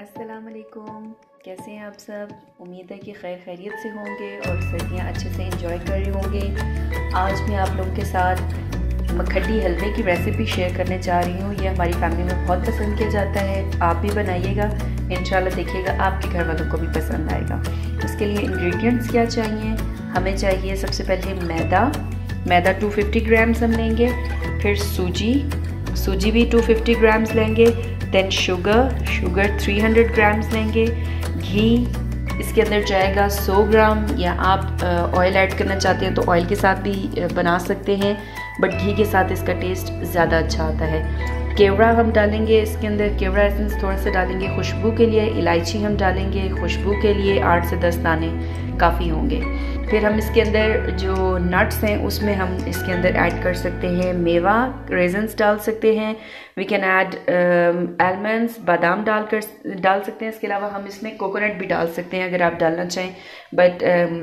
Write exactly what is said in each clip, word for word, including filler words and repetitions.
अस्सलाम वालेकुम। कैसे हैं आप सब? उम्मीद है कि खैर खैरियत से होंगे और सर्दियाँ अच्छे से एंजॉय कर रहे होंगे। आज मैं आप लोगों के साथ मखड्डी हलवे की रेसिपी शेयर करने जा रही हूँ। ये हमारी फैमिली में बहुत पसंद किया जाता है। आप भी बनाइएगा, इंशाल्लाह देखिएगा आपके घर वालों को भी पसंद आएगा। उसके लिए इंग्रेडिएंट्स क्या चाहिए? हमें चाहिए सबसे पहले मैदा मैदा दो सौ पचास ग्राम्स हम लेंगे। फिर सूजी सूजी भी दो सौ पचास ग्राम्स लेंगे। देन शुगर शुगर तीन सौ ग्राम्स लेंगे। घी इसके अंदर जाएगा सौ ग्राम, या आप ऑयल ऐड करना चाहते हैं तो ऑयल के साथ भी बना सकते हैं, बट घी के साथ इसका टेस्ट ज़्यादा अच्छा आता है। केवड़ा हम डालेंगे इसके अंदर, केवड़ा एसेंस थोड़ा सा डालेंगे खुशबू के लिए। इलायची हम डालेंगे खुशबू के लिए, आठ से दस दाने काफ़ी होंगे। फिर हम इसके अंदर जो नट्स हैं उसमें हम इसके अंदर ऐड कर सकते हैं मेवा, रेजन्स डाल सकते हैं। वी कैन ऐड आलमंड्स, बादाम डाल कर डाल सकते हैं। इसके अलावा हम इसमें कोकोनट भी डाल सकते हैं अगर आप डालना चाहें, बट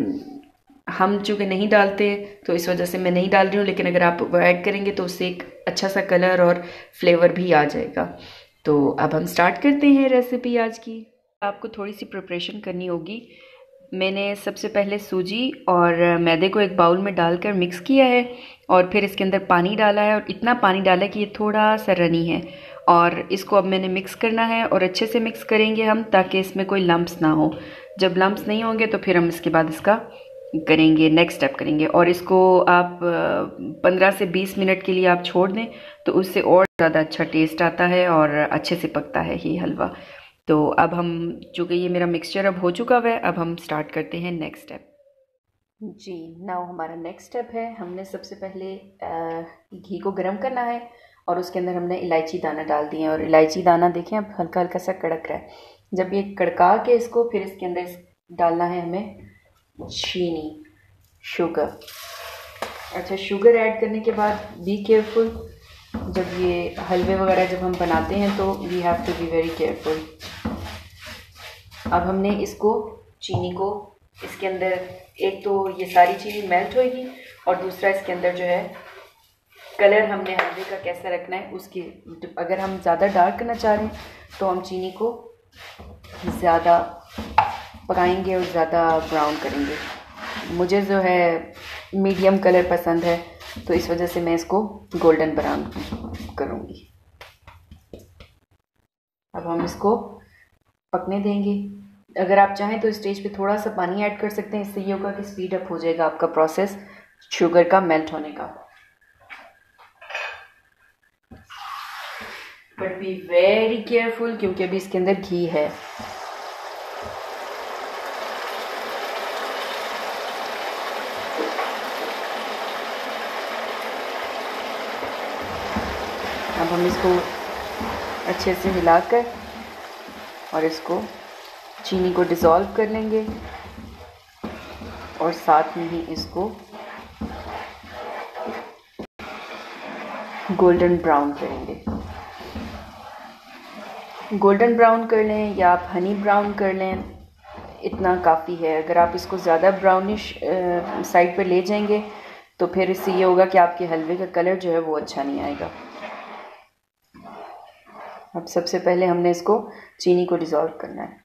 um, हम चूँकि नहीं डालते तो इस वजह से मैं नहीं डाल रही हूँ। लेकिन अगर आप वो ऐड करेंगे तो उससे एक अच्छा सा कलर और फ्लेवर भी आ जाएगा। तो अब हम स्टार्ट करते हैं रेसिपी आज की। आपको थोड़ी सी प्रिपरेशन करनी होगी। मैंने सबसे पहले सूजी और मैदे को एक बाउल में डालकर मिक्स किया है, और फिर इसके अंदर पानी डाला है, और इतना पानी डाला है कि ये थोड़ा सा रनी है। और इसको अब मैंने मिक्स करना है, और अच्छे से मिक्स करेंगे हम ताकि इसमें कोई लम्प्स ना हो। जब लम्प्स नहीं होंगे तो फिर हम इसके बाद इसका करेंगे, नेक्स्ट स्टेप करेंगे। और इसको आप पंद्रह से बीस मिनट के लिए आप छोड़ दें तो उससे और ज़्यादा अच्छा टेस्ट आता है और अच्छे से पकता है ये हलवा। तो अब हम, चूँकि ये मेरा मिक्सचर अब हो चुका हुआ है, अब हम स्टार्ट करते हैं नेक्स्ट स्टेप। जी, नाउ हमारा नेक्स्ट स्टेप है, हमने सबसे पहले घी को गर्म करना है और उसके अंदर हमने इलायची दाना डाल दिए हैं। और इलायची दाना देखें अब हल्का हल्का सा कड़क रहा है। जब ये कड़का के इसको फिर इसके अंदर डालना है हमें चीनी, शुगर। अच्छा, शुगर ऐड करने के बाद बी केयरफुल, जब ये हलवे वगैरह जब हम बनाते हैं तो we have to be very careful. अब हमने इसको, चीनी को इसके अंदर, एक तो ये सारी चीज़ें मेल्ट होगी, और दूसरा इसके अंदर जो है कलर हमने हलवे का कैसा रखना है उसकी, अगर हम ज़्यादा डार्क करना चाह रहे हैं तो हम चीनी को ज़्यादा पकाएंगे और ज़्यादा ब्राउन करेंगे। मुझे जो है मीडियम कलर पसंद है, तो इस वजह से मैं इसको गोल्डन ब्राउन करूँगी। अब हम इसको पकने देंगे। अगर आप चाहें तो स्टेज पे थोड़ा सा पानी ऐड कर सकते हैं, इससे ये होगा कि स्पीड अप हो जाएगा आपका प्रोसेस शुगर का मेल्ट होने का। बट बी वेरी केयरफुल, क्योंकि अभी इसके अंदर घी है। अब हम इसको अच्छे से हिलाकर और इसको चीनी को डिज़ोल्व कर लेंगे, और साथ में ही इसको गोल्डन ब्राउन करेंगे। गोल्डन ब्राउन कर लें या आप हनी ब्राउन कर लें, इतना काफ़ी है। अगर आप इसको ज़्यादा ब्राउनिश साइड पर ले जाएंगे तो फिर इससे ये होगा कि आपके हलवे का कलर जो है वो अच्छा नहीं आएगा। अब सबसे पहले हमने इसको चीनी को डिज़ोल्व करना है।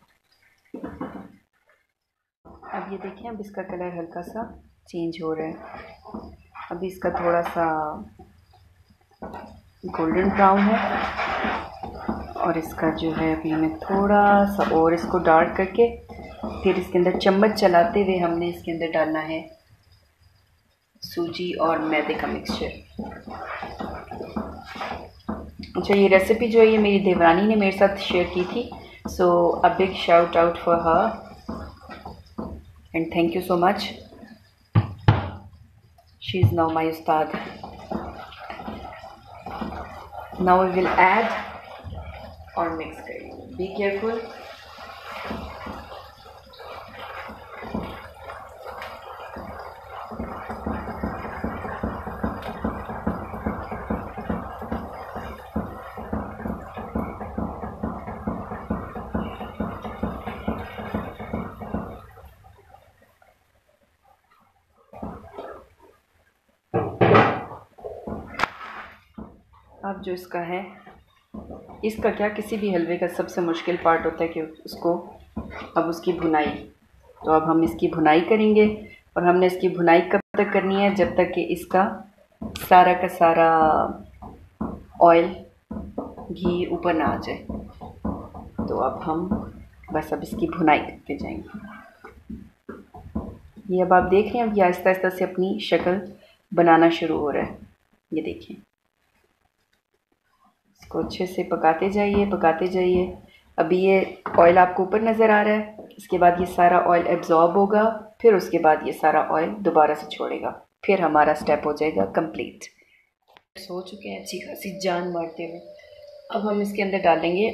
अब ये देखें, अब इसका कलर हल्का सा चेंज हो रहा है। अभी इसका थोड़ा सा गोल्डन ब्राउन है, और इसका जो है अभी मैं थोड़ा सा और इसको डार्क करके फिर इसके अंदर चम्मच चलाते हुए हमने इसके अंदर डालना है सूजी और मैदे का मिक्सचर। अच्छा, ये रेसिपी जो है ये मेरी देवरानी ने मेरे साथ शेयर की थी, so a big shout out for her and thank you so much. She is now my उस्ताद। नाउ वी विल ऐड और मिक्स करेंगे। Be careful. अब जो इसका है इसका क्या, किसी भी हलवे का सबसे मुश्किल पार्ट होता है कि उसको अब उसकी भुनाई। तो अब हम इसकी भुनाई करेंगे और हमने इसकी भुनाई कब तक करनी है, जब तक कि इसका सारा का सारा ऑयल घी ऊपर ना आ जाए। तो अब हम बस अब इसकी भुनाई करते जाएंगे। ये अब आप देख रहे हैं, अब ये आहिस्ता आहिस्ता से अपनी शक्ल बनाना शुरू हो रहा है। ये देखिए, इसको अच्छे से पकाते जाइए पकाते जाइए। अभी ये ऑयल आपको ऊपर नज़र आ रहा है, इसके बाद ये सारा ऑयल एब्जॉर्ब होगा, फिर उसके बाद ये सारा ऑयल दोबारा से छोड़ेगा, फिर हमारा स्टेप हो जाएगा कंप्लीट। सो चुके हैं अच्छी खासी जान मारते हुए। अब हम इसके अंदर डालेंगे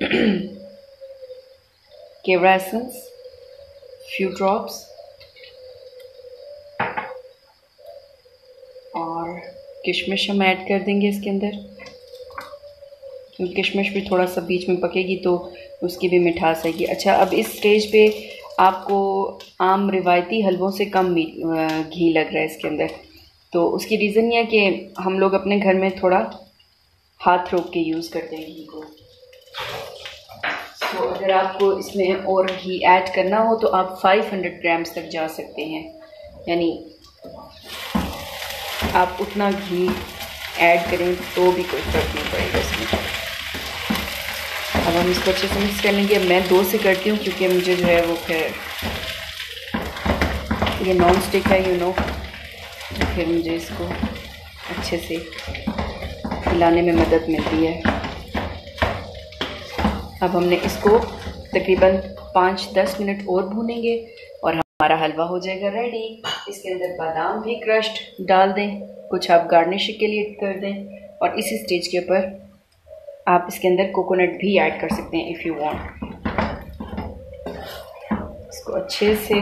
केवड़ा एसेंस, फ्यू ड्रॉप्स, और किशमिश हम ऐड कर देंगे इसके अंदर, क्योंकि किशमिश भी थोड़ा सा बीच में पकेगी तो उसकी भी मिठास आएगी। अच्छा, अब इस स्टेज पे आपको आम रिवायती हलवों से कम घी लग रहा है इसके अंदर, तो उसकी रीज़न ये है कि हम लोग अपने घर में थोड़ा हाथ रोक के यूज़ करते हैं घी को। तो अगर आपको इसमें और घी ऐड करना हो तो आप पाँच सौ ग्राम्स तक जा सकते हैं, यानी आप उतना घी ऐड करें तो भी कोई फ़र्क नहीं पड़ेगा इसमें। अब हम इसको अच्छे से मिक्स कर लेंगे। मैं दो से करती हूँ क्योंकि मुझे जो है वो फिर ये नॉन स्टिक है, यू नो, तो फिर मुझे इसको अच्छे से हिलाने में मदद मिलती है। अब हमने इसको तकरीबन पाँच दस मिनट और भूनेंगे और हमारा हलवा हो जाएगा रेडी। इसके अंदर बादाम भी क्रश्ड डाल दें, कुछ आप गार्निश के लिए कर दें, और इसी स्टेज के ऊपर आप इसके अंदर कोकोनट भी ऐड कर सकते हैं इफ़ यू वांट। इसको अच्छे से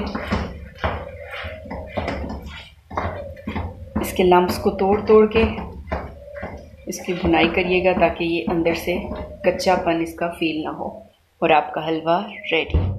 इसके लम्प्स को तोड़ तोड़ के इसकी भुनाई करिएगा ताकि ये अंदर से कच्चापन इसका फील ना हो, और आपका हलवा रेडी।